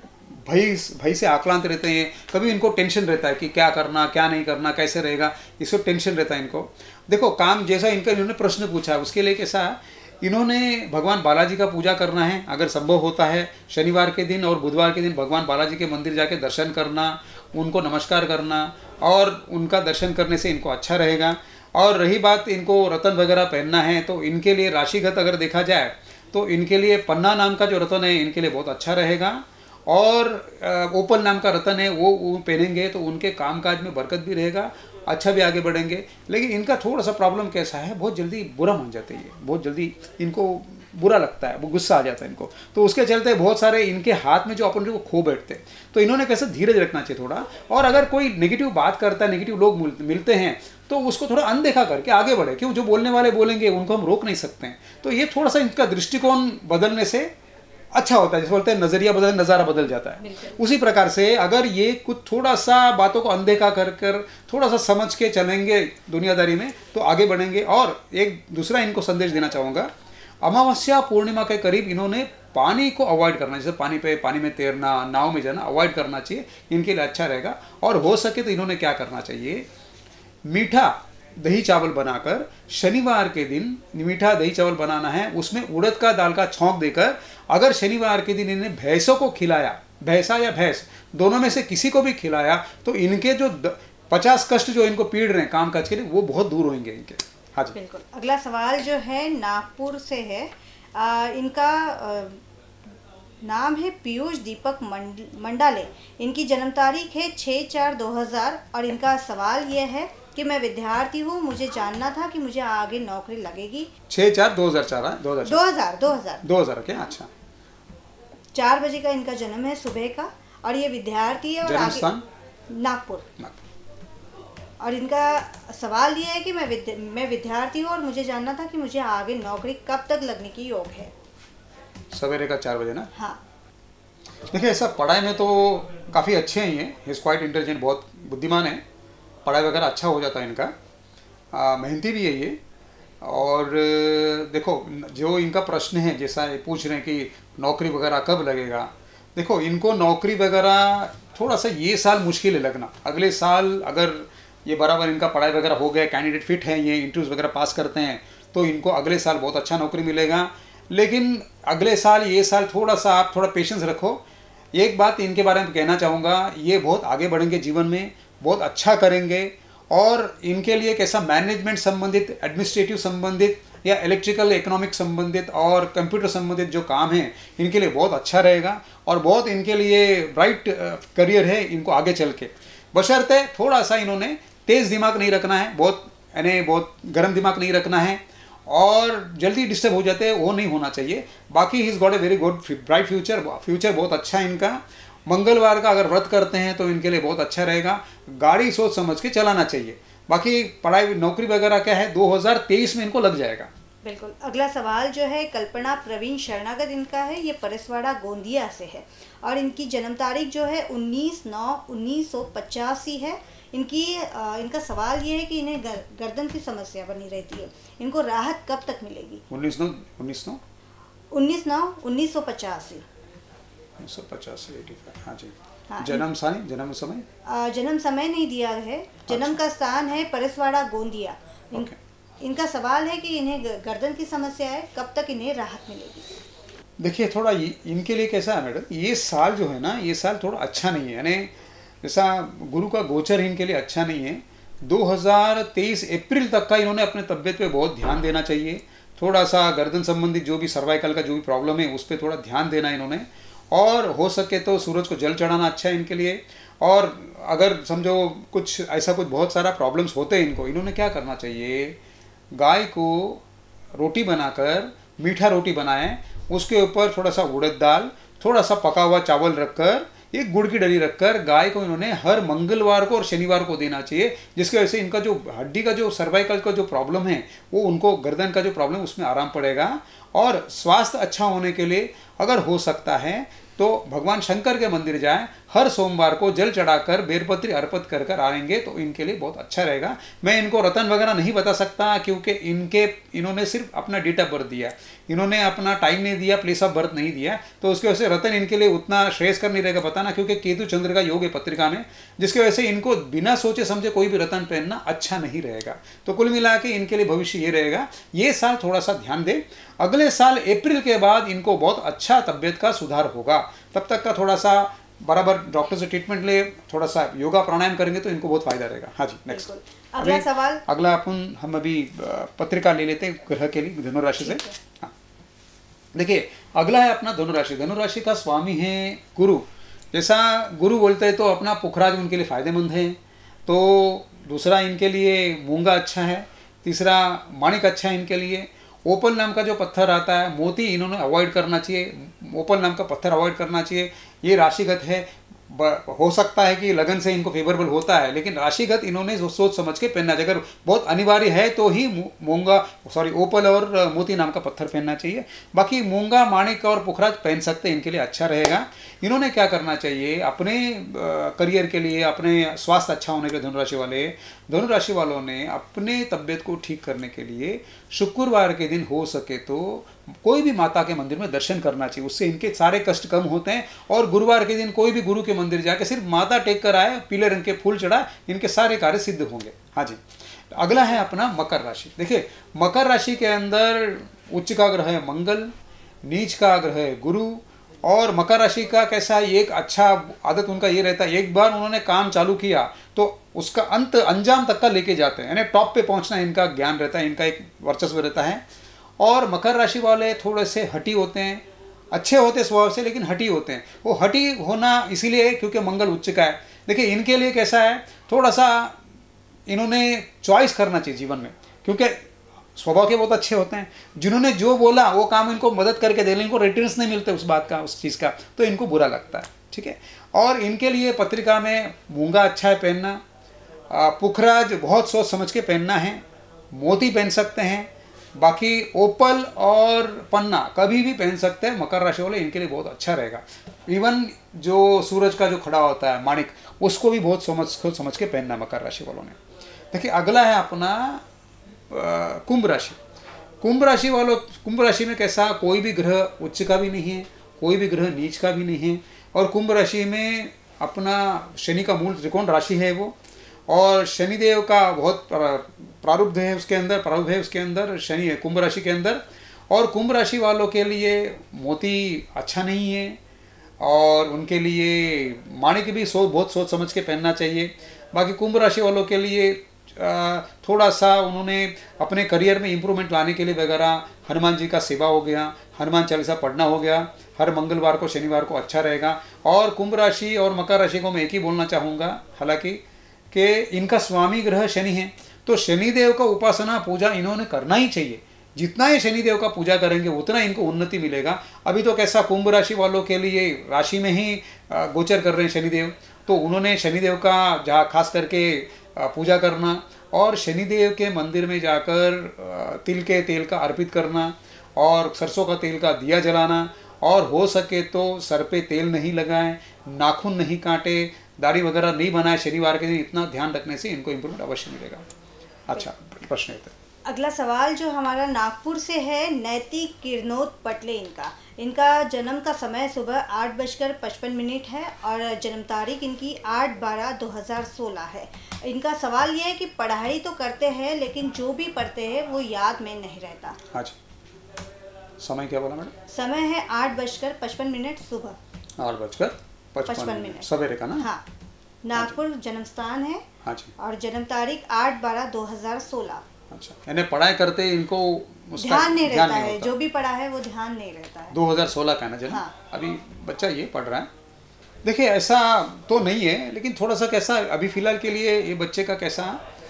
भय से आक्रांत रहते हैं। कभी इनको टेंशन रहता है कि क्या करना क्या नहीं करना, कैसे रहेगा, इसको टेंशन रहता है इनको। देखो काम जैसा इन्होंने प्रश्न पूछा है उसके लिए कैसा, इन्होंने भगवान बालाजी का पूजा करना है, अगर संभव होता है शनिवार के दिन और बुधवार के दिन भगवान बालाजी के मंदिर जाके दर्शन करना, उनको नमस्कार करना, और उनका दर्शन करने से इनको अच्छा रहेगा। और रही बात इनको रतन वगैरह पहनना है, तो इनके लिए राशिगत अगर देखा जाए तो इनके लिए पन्ना नाम का जो रतन है इनके लिए बहुत अच्छा रहेगा, और ओपल नाम का रतन है वो पहनेंगे तो उनके कामकाज में बरकत भी रहेगा, अच्छा भी आगे बढ़ेंगे। लेकिन इनका थोड़ा सा प्रॉब्लम कैसा है, बहुत जल्दी बुरा मान जाते हैं, बहुत जल्दी इनको बुरा लगता है, वो गुस्सा आ जाता है इनको, तो उसके चलते बहुत सारे इनके हाथ में जो अपन को खो बैठते हैं। तो इन्होंने कैसे धीरज रखना चाहिए थोड़ा, और अगर कोई नेगेटिव बात करता है, नेगेटिव लोग मिलते हैं तो उसको थोड़ा अनदेखा करके आगे बढ़े, क्यों जो बोलने वाले बोलेंगे उनको हम रोक नहीं सकते हैं। तो ये थोड़ा सा इनका दृष्टिकोण बदलने से अच्छा होता है, जैसे बोलते हैं नजरिया बदल नज़ारा बदल जाता है। उसी प्रकार से अगर ये कुछ थोड़ा सा बातों को अनदेखा कर थोड़ा सा समझ के चलेंगे दुनियादारी में तो आगे बढ़ेंगे। और एक दूसरा इनको संदेश देना चाहूँगा, अमावस्या पूर्णिमा के करीब इन्होंने पानी को अवॉइड करना, जैसे पानी में तैरना, नाव में जाना अवॉइड करना चाहिए, इनके लिए अच्छा रहेगा। और हो सके तो इन्होंने क्या करना चाहिए, मीठा दही चावल बनाकर शनिवार के दिन मीठा दही चावल बनाना है, उसमें उड़द का दाल का छौंक देकर अगर शनिवार के दिन इन्हें भैंसों को खिलाया, भैंसा या भैंस दोनों में से किसी को भी खिलाया, तो इनके जो 50 कष्ट जो इनको पीड़ रहे हैं काम काज के लिए वो बहुत दूर होंगे इनके। हाँ जी, बिल्कुल। अगला सवाल जो है नागपुर से है, इनका नाम है पीयूष दीपक मंडाले। इनकी जन्म तारीख है 6/4/2000 और इनका सवाल यह है कि मैं विद्यार्थी हूँ, मुझे जानना था कि मुझे आगे नौकरी लगेगी। 6/4/2004 2000 क्या? अच्छा, 4 बजे का इनका जन्म है सुबह का, और ये विद्यार्थी है। और जन्म स्थान नागपुर। और इनका सवाल ये है कि मैं विद्यार्थी हूँ और मुझे जानना था कि मुझे आगे नौकरी कब तक लगने की योग है। सवेरे का 4 बजे ना? हाँ। देखिए, ऐसा पढ़ाई में तो काफ़ी अच्छे हैं ये, इज़ क्वाइट इंटेलिजेंट, बहुत बुद्धिमान है, पढ़ाई वगैरह अच्छा हो जाता है इनका, मेहनती भी है ये। और देखो, जो इनका प्रश्न है, जैसा ये पूछ रहे हैं कि नौकरी वगैरह कब लगेगा, देखो इनको नौकरी वगैरह थोड़ा सा ये साल मुश्किल है लगना। अगले साल अगर ये बराबर इनका पढ़ाई वगैरह हो गया, कैंडिडेट फिट है, ये इंटरव्यूज़ वगैरह पास करते हैं, तो इनको अगले साल बहुत अच्छा नौकरी मिलेगा। लेकिन अगले साल, ये साल थोड़ा सा आप थोड़ा पेशेंस रखो। एक बात इनके बारे में कहना चाहूँगा, ये बहुत आगे बढ़ेंगे जीवन में, बहुत अच्छा करेंगे। और इनके लिए कैसा मैनेजमेंट संबंधित, एडमिनिस्ट्रेटिव संबंधित या इलेक्ट्रिकल इकोनॉमिक संबंधित और कंप्यूटर संबंधित जो काम है, इनके लिए बहुत अच्छा रहेगा और बहुत इनके लिए ब्राइट करियर है इनको आगे चल के। बशर्ते थोड़ा सा इन्होंने तेज़ दिमाग नहीं रखना है, बहुत गर्म दिमाग नहीं रखना है और जल्दी डिस्टर्ब हो जाते हैं, वो नहीं होना चाहिए। बाकी he is got a very good bright future बहुत अच्छा है इनका। मंगलवार का अगर व्रत करते हैं तो इनके लिए बहुत अच्छा रहेगा। गाड़ी सोच समझ के चलाना चाहिए। बाकी पढ़ाई नौकरी वगैरह क्या है, 2023 में इनको लग जाएगा। बिल्कुल। अगला सवाल जो है कल्पना प्रवीण शरणागत इनका है, ये परसवाड़ा गोंदिया से है और इनकी जन्म तारीख जो है 19/9/1985 है। इनका सवाल ये है कि इन्हें गर्दन की समस्या बनी रहती है, इनको राहत कब तक मिलेगी? 19/9/1985। हाँ जी। हाँ, जन्म समय जन्म समय नहीं दिया है। जन्म का स्थान है परसवाड़ा गोंदिया। इनका सवाल है कि इन्हें गर्दन की समस्या है, कब तक इन्हें राहत मिलेगी? देखिए, थोड़ा इनके लिए कैसा है मैडम, ये साल जो है ना, ये साल थोड़ा अच्छा नहीं है, यानी जैसा गुरु का गोचर इनके लिए अच्छा नहीं है। 2023 अप्रैल तक का इन्होंने अपने तबियत पे बहुत ध्यान देना चाहिए। थोड़ा सा गर्दन संबंधित जो भी सर्वाइकल का जो भी प्रॉब्लम है उस पर थोड़ा ध्यान देना इन्होंने, और हो सके तो सूरज को जल चढ़ाना अच्छा है इनके लिए। और अगर समझो कुछ ऐसा कुछ बहुत सारा प्रॉब्लम्स होते हैं इनको, इन्होंने क्या करना चाहिए, गाय को रोटी बनाकर, मीठा रोटी बनाएं, उसके ऊपर थोड़ा सा उड़द दाल, थोड़ा सा पका हुआ चावल रखकर, एक गुड़ की डली रखकर गाय को इन्होंने हर मंगलवार को और शनिवार को देना चाहिए, जिसकी वजह से इनका जो हड्डी का जो सर्वाइकल का जो प्रॉब्लम है, वो उनको गर्दन का जो प्रॉब्लम उसमें आराम पड़ेगा। और स्वास्थ्य अच्छा होने के लिए अगर हो सकता है तो भगवान शंकर के मंदिर जाएं, हर सोमवार को जल चढ़ाकर बेलपत्री अर्पित कर कर आएंगे तो इनके लिए बहुत अच्छा रहेगा। मैं इनको रतन वगैरह नहीं बता सकता क्योंकि इन्होंने सिर्फ अपना डेट ऑफ बर्थ दिया, इन्होंने अपना टाइम नहीं दिया, प्लेस ऑफ बर्थ नहीं दिया, तो उसकी वजह से रतन इनके लिए उतना श्रेयस्कर नहीं रहेगा बताना, क्योंकि केतु चंद्र का योग है पत्रिका में, जिसकी वजह से इनको बिना सोचे समझे कोई भी रतन पहनना अच्छा नहीं रहेगा। तो कुल मिला के इनके लिए भविष्य ये रहेगा, ये साल थोड़ा सा ध्यान दें। अगले साल अप्रैल के बाद इनको बहुत अच्छा तबियत का सुधार होगा। तब तक का थोड़ा सा बराबर डॉक्टर से ट्रीटमेंट ले, थोड़ा सा योगा प्राणायाम करेंगे तो इनको बहुत फायदा रहेगा। हाँ जी, नेक्स्ट अगला सवाल। अगला हम अभी पत्रिका ले लेते हैं ग्रह के लिए धनुराशि से। हाँ, देखिए अगला है अपना धनुराशि। धनुराशि का स्वामी है गुरु। जैसा गुरु बोलते हैं तो अपना पुखराज उनके लिए फायदेमंद है। तो दूसरा इनके लिए मूंगा अच्छा है, तीसरा माणिक अच्छा है इनके लिए। ओपल नाम का जो पत्थर आता है, मोती इन्होंने अवॉइड करना चाहिए, ओपल नाम का पत्थर अवॉइड करना चाहिए। ये राशिगत है, हो सकता है कि लगन से इनको फेवरेबल होता है, लेकिन राशिगत इन्होंने सोच समझ के पहनना चाहिए। अगर बहुत अनिवार्य है तो ही ओपल और मोती नाम का पत्थर पहनना चाहिए। बाकी मूंगा, माणिक और पुखराज पहन सकते हैं, इनके लिए अच्छा रहेगा। इन्होंने क्या करना चाहिए अपने करियर के लिए, अपने स्वास्थ्य अच्छा होने के लिए धनुराशि वालों ने अपने तबियत को ठीक करने के लिए शुक्रवार के दिन हो सके तो कोई भी माता के मंदिर में दर्शन करना चाहिए, उससे इनके सारे कष्ट कम होते हैं। और गुरुवार के दिन कोई भी गुरु के मंदिर जाके सिर्फ माता टेक कर आए, पीले रंग के फूल चढ़ाए, इनके सारे कार्य सिद्ध होंगे। हाँ जी, अगला है अपना मकर राशि। देखिए मकर राशि के अंदर उच्च का ग्रह है मंगल, नीच का ग्रह है गुरु। और मकर राशि का कैसा है, एक अच्छा आदत उनका ये रहता है, एक बार उन्होंने काम चालू किया तो उसका अंत अंजाम तक का लेके जाते हैं, यानी टॉप पे पहुंचना इनका ज्ञान रहता है, इनका एक वर्चस्व रहता है। और मकर राशि वाले थोड़े से हठी होते हैं, अच्छे होते स्वभाव से लेकिन हठी होते हैं। वो हठी होना इसीलिए क्योंकि मंगल उच्च का है। देखिए इनके लिए कैसा है, थोड़ा सा इन्होंने चॉइस करना चाहिए जीवन में, क्योंकि स्वभाव के बहुत अच्छे होते हैं। जिन्होंने जो बोला वो काम इनको मदद करके दे, इनको रिटर्न्स नहीं मिलते उस बात का, उस चीज़ का, तो इनको बुरा लगता है। ठीक है। और इनके लिए पत्रिका में मूंगा अच्छा है पहनना, पुखराज बहुत सोच समझ के पहनना है, मोती पहन सकते हैं, बाकी ओपल और पन्ना कभी भी पहन सकते हैं मकर राशि वाले, इनके लिए बहुत अच्छा रहेगा। इवन जो सूरज का जो खड़ा होता है माणिक, उसको भी बहुत सोच समझ के पहनना है मकर राशि वालों ने। देखिए अगला है अपना कुंभ राशि। कुंभ राशि वालों, कुंभ राशि में कैसा, कोई भी ग्रह उच्च का भी नहीं है, कोई भी ग्रह नीच का भी नहीं है, और कुंभ राशि में अपना शनि का मूल त्रिकोण राशि है वो, और शनिदेव का बहुत प्रारूप है उसके अंदर, शनि है कुंभ राशि के अंदर। और कुंभ राशि वालों के लिए मोती अच्छा नहीं है, और उनके लिए माणिक भी बहुत सोच समझ के पहनना चाहिए। बाकी कुंभ राशि वालों के लिए थोड़ा सा उन्होंने अपने करियर में इम्प्रूवमेंट लाने के लिए वगैरह हनुमान जी का सेवा हो गया, हनुमान चालीसा पढ़ना हो गया, हर मंगलवार को शनिवार को अच्छा रहेगा। और कुंभ राशि और मकर राशि को मैं एक ही बोलना चाहूँगा, हालांकि कि इनका स्वामी ग्रह शनि है, तो शनिदेव का उपासना पूजा इन्होंने करना ही चाहिए। जितना ये शनिदेव का पूजा करेंगे उतना इनको उन्नति मिलेगा। अभी तो कैसा कुंभ राशि वालों के लिए राशि में ही गोचर कर रहे हैं शनिदेव, तो उन्होंने शनिदेव का जहाँ खास करके पूजा करना, और शनिदेव के मंदिर में जाकर तिल के तेल का अर्पित करना, और सरसों का तेल का दिया जलाना, और हो सके तो सर पे तेल नहीं लगाएं, नाखून नहीं काटे, दाढ़ी वगैरह नहीं बनाए शनिवार के दिन। इतना ध्यान रखने से इनको इम्प्रूवमेंट अवश्य मिलेगा। अच्छा प्रश्न है। अगला सवाल जो हमारा नागपुर से है, नैतिक किरणोत पटले इनका जन्म का समय सुबह 8:55 है और जन्म तारीख इनकी 8/12/2016 है। इनका सवाल ये है कि पढ़ाई तो करते हैं लेकिन जो भी पढ़ते हैं वो याद में नहीं रहता। अच्छा, समय क्या बोला मैडम? समय है 8:55 सुबह, 8:55 सवेरे का ना? हाँ, नागपुर जन्म स्थान है। हाँ जी। और जन्म तारीख 8/12/2016। अच्छा, यानी पढ़ाई करते इनको ध्यान नहीं रहता है, जो भी पढ़ा है वो ध्यान नहीं रहता है। 2016 का ना जन्म? हाँ। अभी बच्चा ये पढ़ रहा है। देखिए ऐसा तो नहीं है, लेकिन थोड़ा सा कैसा अभी फिलहाल के लिए ये बच्चे का कैसा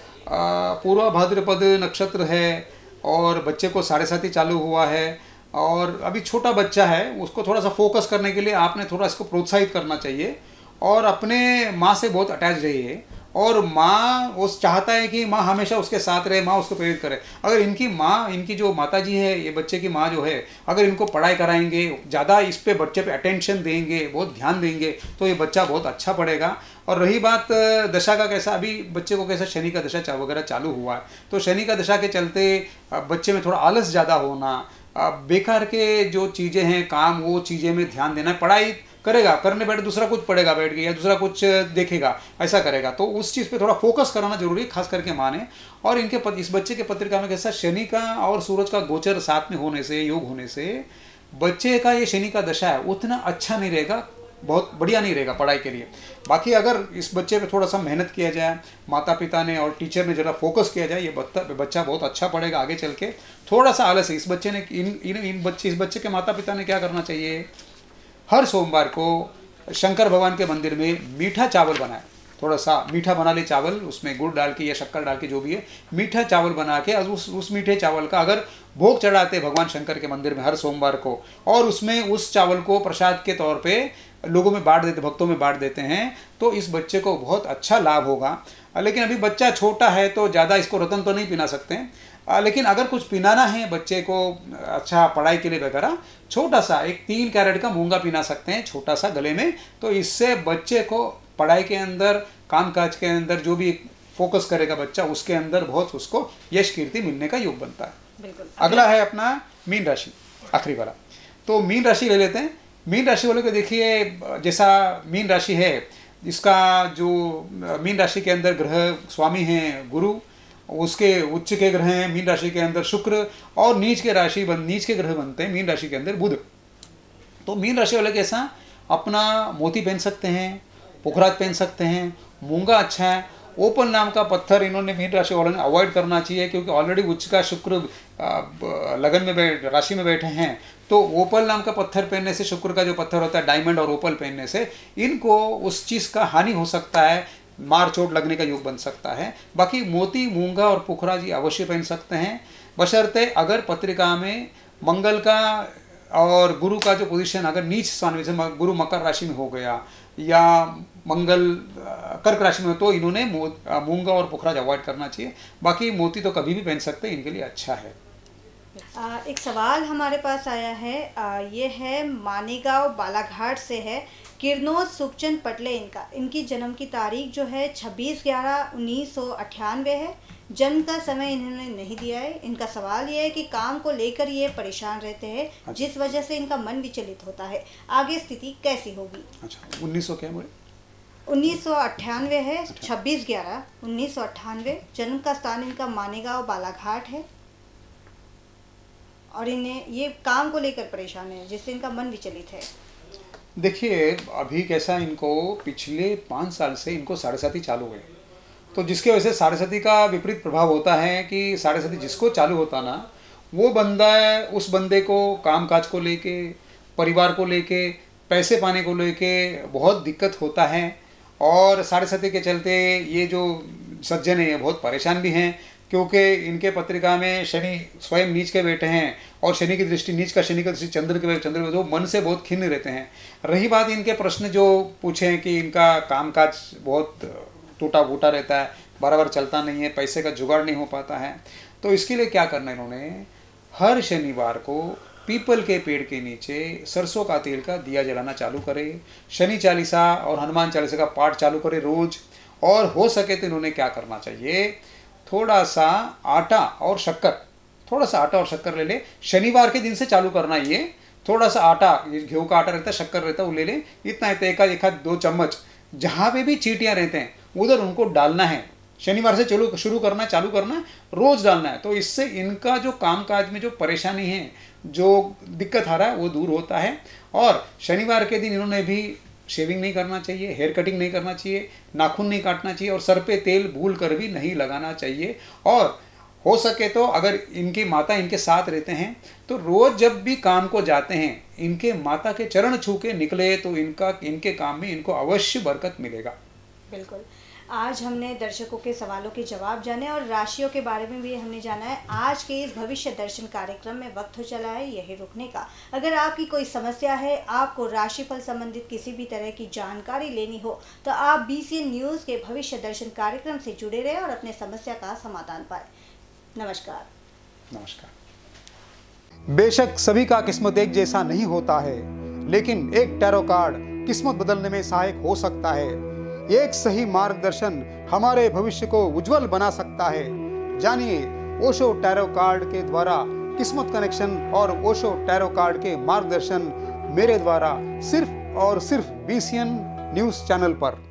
पूर्वा भाद्रपद नक्षत्र है, और बच्चे को 7:30 चालू हुआ है, और अभी छोटा बच्चा है, उसको थोड़ा सा फोकस करने के लिए आपने थोड़ा इसको प्रोत्साहित करना चाहिए, और अपने माँ से बहुत अटैच रहिए, और माँ वो चाहता है कि माँ हमेशा उसके साथ रहे, माँ उसको प्रेरित करे। अगर इनकी माँ, इनकी जो माता जी है, ये बच्चे की माँ जो है, अगर इनको पढ़ाई कराएंगे, ज़्यादा इस पे बच्चे पे अटेंशन देंगे, बहुत ध्यान देंगे, तो ये बच्चा बहुत अच्छा पढ़ेगा। और रही बात दशा का, कैसा अभी बच्चे को कैसा शनि का दशा वगैरह चालू हुआ है, तो शनि का दशा के चलते बच्चे में थोड़ा आलस ज़्यादा होना, बेकार के जो चीज़ें हैं काम, वो चीज़ें में ध्यान देना, पढ़ाई करेगा, करने बैठे दूसरा कुछ पढ़ेगा बैठ के, या दूसरा कुछ देखेगा, ऐसा करेगा, तो उस चीज़ पे थोड़ा फोकस कराना जरूरी है, खास करके माने। और इनके इस बच्चे के पत्रिका में कैसा शनि का और सूरज का गोचर साथ में होने से, योग होने से, बच्चे का ये शनि का दशा है उतना अच्छा नहीं रहेगा, बहुत बढ़िया नहीं रहेगा पढ़ाई के लिए। बाकी अगर इस बच्चे पे थोड़ा सा मेहनत किया जाए, माता पिता ने और टीचर ने जरा फोकस किया जाए, ये बच्चा बहुत अच्छा पढ़ेगा आगे चल के। थोड़ा सा आलस है इस बच्चे ने, इस बच्चे के माता पिता ने क्या करना चाहिए, हर सोमवार को शंकर भगवान के मंदिर में मीठा चावल बनाए, थोड़ा सा मीठा बना ले चावल, उसमें गुड़ डाल के या शक्कर डाल के, जो भी है, मीठा चावल बना के उस मीठे चावल का अगर भोग चढ़ाते भगवान शंकर के मंदिर में हर सोमवार को, और उसमें उस चावल को प्रसाद के तौर पे लोगों में बांट देते, भक्तों में बांट देते हैं, तो इस बच्चे को बहुत अच्छा लाभ होगा। लेकिन अभी बच्चा छोटा है तो ज़्यादा इसको रतन तो नहीं पिला सकते हैं, लेकिन अगर कुछ पिलाना है बच्चे को अच्छा पढ़ाई के लिए वगैरह, छोटा सा एक 3 कैरेट का मूंगा पिला सकते हैं छोटा सा गले में, तो इससे बच्चे को पढ़ाई के अंदर, कामकाज के अंदर जो भी फोकस करेगा बच्चा, उसके अंदर बहुत उसको यश कीर्ति मिलने का योग बनता है। बिल्कुल। अगला है अपना मीन राशि, आखिरी वाला। तो मीन राशि ले लेते हैं। मीन राशि वालों को देखिए, जैसा मीन राशि है, इसका जो मीन राशि के अंदर ग्रह स्वामी हैं गुरु, उसके उच्च के ग्रह हैं मीन राशि के अंदर शुक्र, और नीच के ग्रह बनते हैं मीन राशि के अंदर बुध। तो मीन राशि वाले कैसा अपना मोती पहन सकते हैं, पुखराज पहन सकते हैं, मूंगा अच्छा है। ओपल नाम का पत्थर इन्होंने मीन राशि वालों ने अवॉइड करना चाहिए, क्योंकि ऑलरेडी उच्च का शुक्र लगन में राशि में बैठे हैं, तो ओपल नाम का पत्थर पहनने से, शुक्र का जो पत्थर होता है डायमंड और ओपल पहनने से, इनको उस चीज़ का हानि हो सकता है, मार चोट लगने का योग बन सकता है। बाकी मोती, मूंगा और पुखराज ये अवश्य पहन सकते हैं, बशर्ते अगर पत्रिका में मंगल का और गुरु का जो पोजीशन अगर नीच स्थान में, गुरु मकर राशि में हो गया, या मंगल कर्क राशि में हो तो इन्होंने मूंगा और पुखराज अवॉइड करना चाहिए। बाकी मोती तो कभी भी पहन सकते हैं, इनके लिए अच्छा है। एक सवाल हमारे पास आया है, ये है मानेगांव बालाघाट से है, किरनोद सुखचंद पटले इनकी जन्म की तारीख जो है 26/11/1998 है। जन्म का समय इन्होंने नहीं दिया है। इनका सवाल ये है कि काम को लेकर ये परेशान रहते हैं, जिस वजह से इनका मन विचलित होता है। आगे स्थिति कैसी होगी? अच्छा, 1900 क्या बोले? 1998 है, 26/11/1998। जन्म का स्थान इनका मानेगांव बालाघाट है और इन्हें ये काम को लेकर परेशान है, जिससे इनका मन विचलित है। देखिए, अभी कैसा, इनको पिछले 5 साल से इनको साढ़े साथी चालू है, तो जिसके वजह से साढ़े साथी का विपरीत प्रभाव होता है कि साढ़े साथी जिसको चालू होता ना, वो बंदा उस बंदे को काम काज को लेके, परिवार को लेके, पैसे पाने को लेके बहुत दिक्कत होता है। और साढ़े साथी के चलते ये जो सज्जन है ये बहुत परेशान भी हैं, क्योंकि इनके पत्रिका में शनि स्वयं नीच के बैठे हैं और शनि की दृष्टि, नीच का शनि की दृष्टि चंद्र के जो मन से बहुत खिन्न रहते हैं। रही बात इनके प्रश्न जो पूछे हैं कि इनका कामकाज बहुत टूटा फूटा रहता है, बराबर चलता नहीं है, पैसे का जुगाड़ नहीं हो पाता है, तो इसके लिए क्या करना है, इन्होंने हर शनिवार को पीपल के पेड़ के नीचे सरसों का तेल का दिया जलाना चालू करें, शनि चालीसा और हनुमान चालीसा का पाठ चालू करें रोज। और हो सके तो इन्होंने क्या करना चाहिए, थोड़ा सा आटा और शक्कर ले ले। शनिवार के दिन से चालू करना, ये थोड़ा सा आटा, गेहूं का आटा रहता है, शक्कर रहता है, वो ले ले, इतना एक आध 2 चम्मच, जहाँ पे भी चींटियाँ रहते हैं उधर उनको डालना है। शनिवार से शुरू करना, चालू करना है, रोज डालना है। तो इससे इनका जो कामकाज में जो परेशानी है, जो दिक्कत आ रहा है, वो दूर होता है। और शनिवार के दिन इन्होंने भी शेविंग नहीं करना चाहिए, हेयर कटिंग नहीं करना चाहिए, नाखून नहीं काटना चाहिए और सर पे तेल भूल कर भी नहीं लगाना चाहिए। और हो सके तो अगर इनकी माता इनके साथ रहते हैं तो रोज जब भी काम को जाते हैं, इनके माता के चरण छू के निकले तो इनके काम में इनको अवश्य बरकत मिलेगा। बिल्कुल। आज हमने दर्शकों के सवालों के जवाब जाने और राशियों के बारे में भी हमने जाना है। आज के इस भविष्य दर्शन कार्यक्रम में वक्त हो चला है यही रुकने का। अगर आपकी कोई समस्या है, आपको राशिफल संबंधित किसी भी तरह की जानकारी लेनी हो, तो आप BCN न्यूज़ के भविष्य दर्शन कार्यक्रम से जुड़े रहे और अपने समस्या का समाधान पाए। नमस्कार। बेशक सभी का किस्मत एक जैसा नहीं होता है, लेकिन एक टैरो कार्ड किस्मत बदलने में सहायक हो सकता है। एक सही मार्गदर्शन हमारे भविष्य को उज्जवल बना सकता है। जानिए ओशो टैरो कार्ड के द्वारा किस्मत कनेक्शन और ओशो टैरो कार्ड के मार्गदर्शन मेरे द्वारा सिर्फ और सिर्फ BCN न्यूज़ चैनल पर।